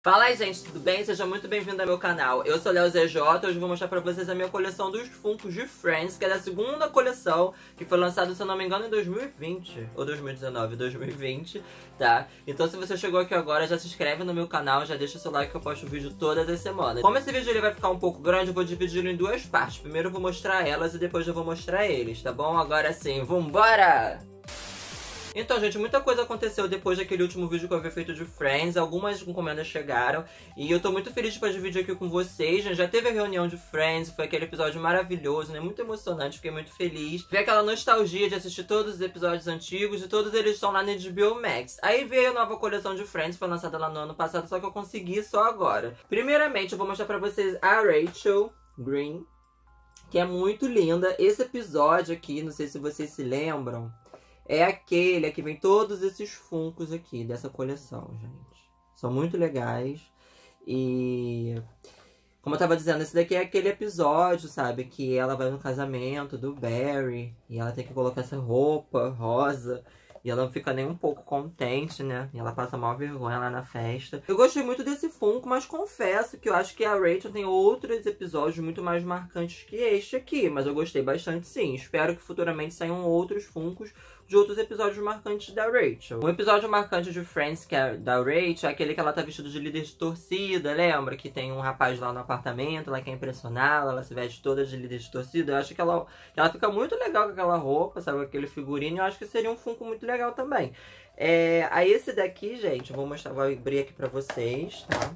Fala aí, gente, tudo bem? Seja muito bem-vindo ao meu canal. Eu sou Léo ZJ, hoje eu vou mostrar pra vocês a minha coleção dos Funkos de Friends, que é da segunda coleção, que foi lançada, se eu não me engano, em 2020, ou 2019, 2020, tá? Então se você chegou aqui agora, já se inscreve no meu canal, já deixa o seu like que eu posto vídeo todas as semanas. Como esse vídeo ele vai ficar um pouco grande, eu vou dividi-lo em duas partes. Primeiro eu vou mostrar elas e depois eu vou mostrar eles, tá bom? Agora sim, vambora! Então, gente, muita coisa aconteceu depois daquele último vídeo que eu havia feito de Friends. Algumas encomendas chegaram e eu tô muito feliz pra dividir aqui com vocês, né? Já teve a reunião de Friends, foi aquele episódio maravilhoso, né? Muito emocionante, fiquei muito feliz. Veio aquela nostalgia de assistir todos os episódios antigos e todos eles estão lá na HBO Max. Aí veio a nova coleção de Friends, foi lançada lá no ano passado, só que eu consegui só agora. Primeiramente, eu vou mostrar pra vocês a Rachel Green, que é muito linda. Esse episódio aqui, não sei se vocês se lembram, é aquele que vem todos esses Funkos aqui, dessa coleção, gente. São muito legais. E, como eu tava dizendo, esse daqui é aquele episódio, sabe? Que ela vai no casamento do Barry e ela tem que colocar essa roupa rosa. E ela não fica nem um pouco contente, né? E ela passa maior vergonha lá na festa. Eu gostei muito desse Funko, mas confesso que eu acho que a Rachel tem outros episódios muito mais marcantes que este aqui. Mas eu gostei bastante, sim. Espero que futuramente saiam outros Funkos de outros episódios marcantes da Rachel. Um episódio marcante de Friends que é da Rachel é aquele que ela tá vestida de líder de torcida, lembra? Que tem um rapaz lá no apartamento, ela quer impressioná-la, ela se veste toda de líder de torcida. Eu acho que ela fica muito legal com aquela roupa, sabe? Com aquele figurino. Eu acho que seria um Funko muito legal também. Aí esse daqui, gente, eu vou mostrar, vou abrir aqui pra vocês, tá?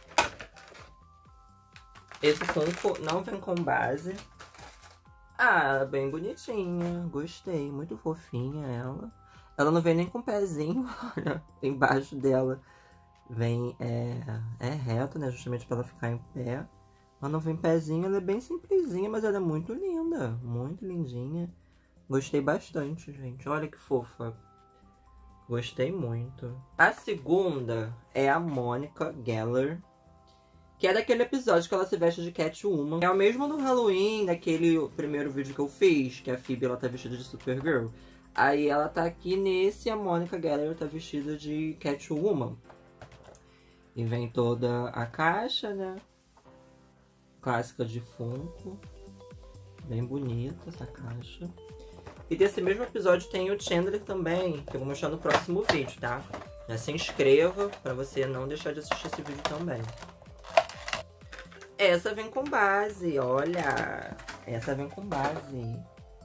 Esse Funko não vem com base. Ah, bem bonitinha, gostei, muito fofinha ela. Ela não vem nem com o pezinho, olha, embaixo dela vem, é reto, né, justamente pra ela ficar em pé. Ela não vem pezinho, ela é bem simplesinha, mas ela é muito linda, muito lindinha. Gostei bastante, gente, olha que fofa. Gostei muito. A segunda é a Monica Geller, que é daquele episódio que ela se veste de Catwoman. É o mesmo do Halloween, daquele primeiro vídeo que eu fiz, que a Phoebe ela tá vestida de Supergirl. Aí ela tá aqui nesse, a Monica Geller tá vestida de Catwoman. E vem toda a caixa, né? Clássica de Funko. Bem bonita essa caixa. E desse mesmo episódio tem o Chandler também, que eu vou mostrar no próximo vídeo, tá? Já se inscreva pra você não deixar de assistir esse vídeo também. Essa vem com base, olha. Essa vem com base.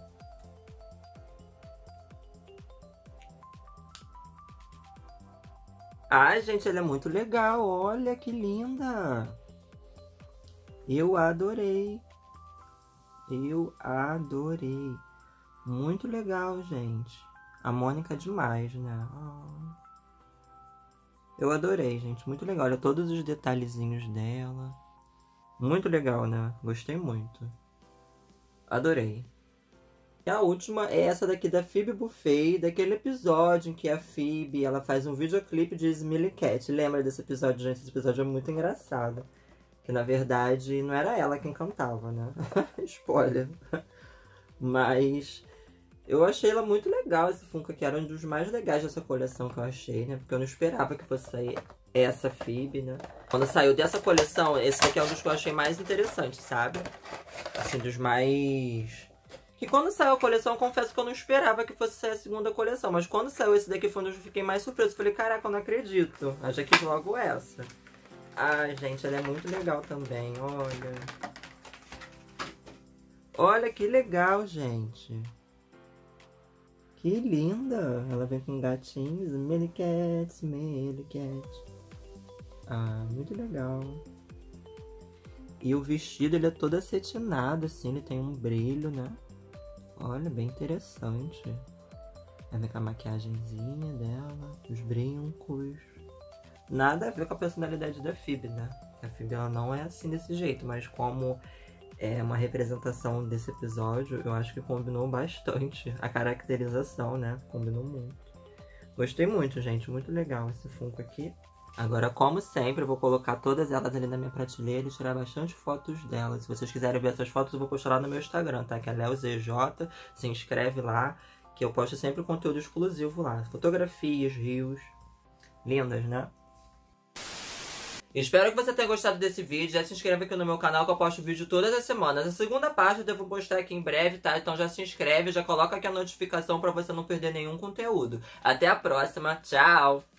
Ai, gente, ela é muito legal. Olha que linda. Eu adorei. Eu adorei. Muito legal, gente. A Mônica é demais, né? Oh. Eu adorei, gente. Muito legal. Olha todos os detalhezinhos dela. Muito legal, né? Gostei muito. Adorei. E a última é essa daqui da Phoebe Buffay, daquele episódio em que a Phoebe ela faz um videoclipe de Smelly Cat. Lembra desse episódio, gente? Esse episódio é muito engraçado. Que na verdade não era ela quem cantava, né? Spoiler. Mas eu achei ela muito legal, esse Funko aqui. Era um dos mais legais dessa coleção que eu achei, né? Porque eu não esperava que fosse sair essa Phoebe, né? Quando saiu dessa coleção, esse daqui é um dos que eu achei mais interessantes, sabe? Assim, dos mais... Que quando saiu a coleção, eu confesso que eu não esperava que fosse sair a segunda coleção. Mas quando saiu esse daqui, foi onde eu fiquei mais surpreso. Falei, caraca, eu não acredito. Eu já quis logo essa. Ai, gente, ela é muito legal também, olha. Olha que legal, gente. Que linda. Ela vem com gatinhos. Smelly Cat, Smelly Cat. Ah, muito legal. E o vestido, ele é todo acetinado, assim. Ele tem um brilho, né? Olha, bem interessante. Ela com a maquiagenzinha dela. Os brincos. Nada a ver com a personalidade da Phoebe, né? A Phoebe, ela não é assim desse jeito. Mas como é uma representação desse episódio, eu acho que combinou bastante. A caracterização, né? Combinou muito. Gostei muito, gente. Muito legal esse Funko aqui. Agora, como sempre, eu vou colocar todas elas ali na minha prateleira e tirar bastante fotos delas. Se vocês quiserem ver essas fotos, eu vou postar lá no meu Instagram, tá? Que é LeoZJ. Se inscreve lá, que eu posto sempre conteúdo exclusivo lá. Fotografias, rios. Lindas, né? Espero que você tenha gostado desse vídeo. Já se inscreve aqui no meu canal que eu posto vídeo todas as semanas. A segunda parte eu devo postar aqui em breve, tá? Então já se inscreve, já coloca aqui a notificação pra você não perder nenhum conteúdo. Até a próxima. Tchau!